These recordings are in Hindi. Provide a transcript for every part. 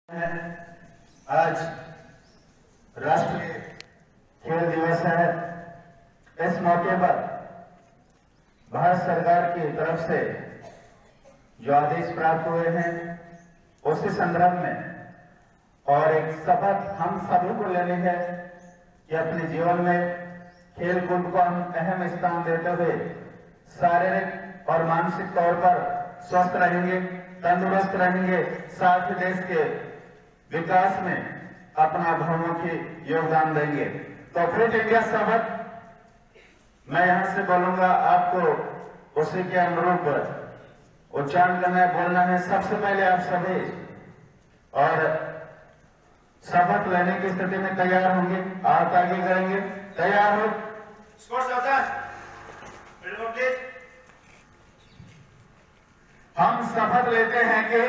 आज राष्ट्रीय खेल दिवस है। इस मौके पर भारत सरकार की तरफ से जो आदेश प्राप्त हुए हैं उसी संदर्भ में और एक शपथ हम सभी को लेनी है कि अपने जीवन में खेल कूद को हम अहम स्थान देते हुए शारीरिक और मानसिक तौर पर स्वस्थ रहेंगे, तंदुरुस्त रहेंगे, साथ ही देश के विकास में अपना बहुमुखी योगदान देंगे। तो फिट इंडिया शपथ मैं यहां से बोलूंगा, आपको उसी के अनुरूप उच्चारण करना है, बोलना है। सबसे पहले आप सभी और शपथ लेने की स्थिति में तैयार होंगे, आप आगे करेंगे। तैयार हो? हम शपथ लेते हैं कि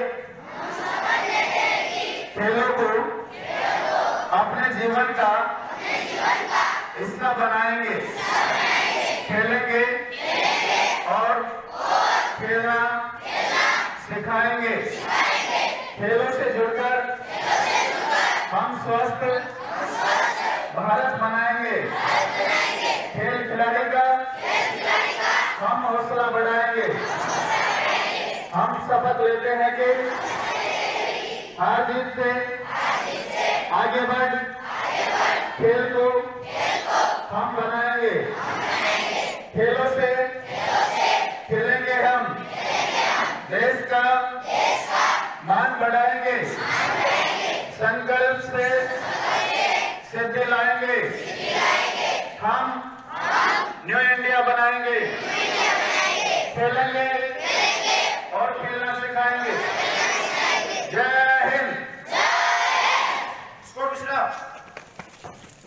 खेलों को अपने जीवन का हिस्सा बनाएंगे, खेलेंगे और खेलना सिखाएंगे। खेलों से जुड़कर हम स्वस्थ भारत बनाएंगे। खेल खिलाड़ी का हम हौसला बढ़ाएंगे। हम शपथ लेते हैं कि हार जीत से आगे बढ़ खेल को हम बनाएंगे। खेलों से खेलेंगे हम, देश का मान बढ़ाएंगे, संकल्प से सिद्धि लाएंगे। हम न्यू इंडिया बनाएंगे, खेलेंगे और खेलना सिखाएंगे। जय हिंद।